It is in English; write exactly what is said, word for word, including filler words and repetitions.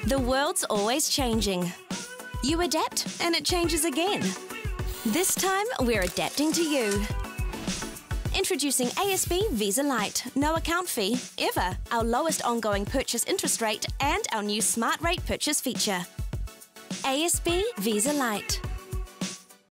The world's always changing. You adapt and it changes again. This time, we're adapting to you. Introducing A S B Visa Lite, no account fee, ever, our lowest ongoing purchase interest rate and our new Smart Rate purchase feature. A S B Visa Lite.